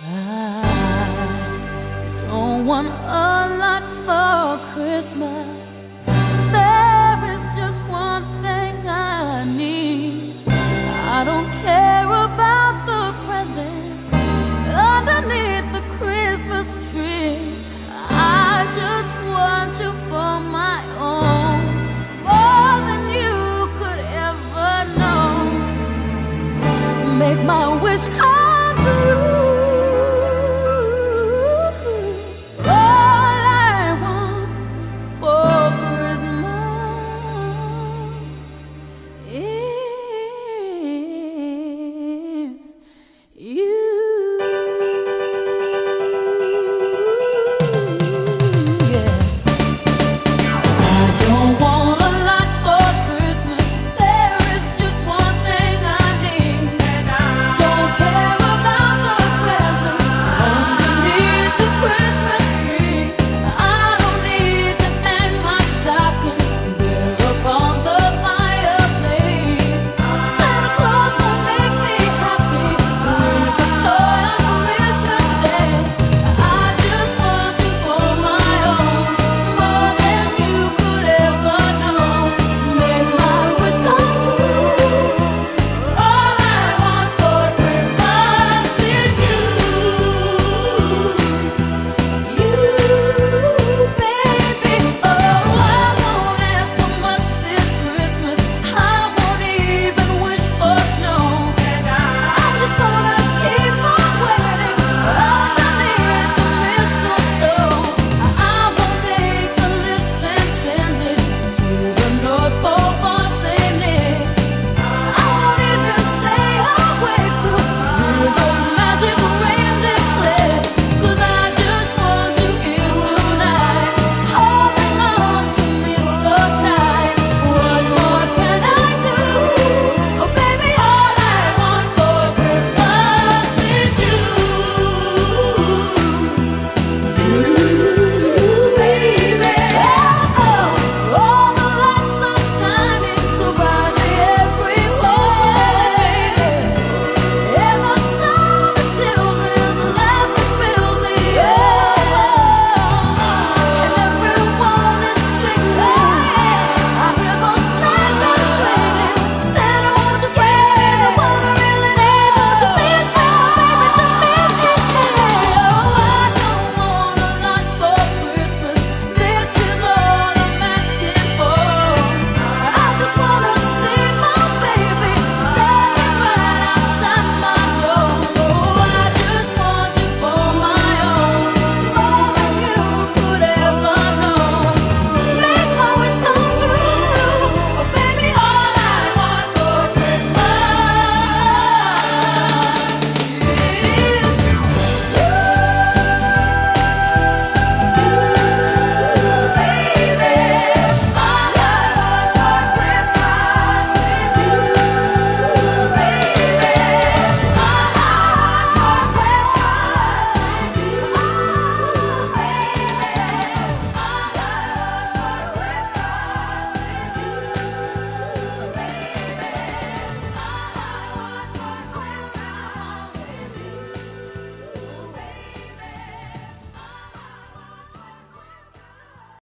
I don't want a lot for Christmas. There is just one thing I need. I don't care about the presents underneath the Christmas tree. I just want you for my own, more than you could ever know. Make my wish come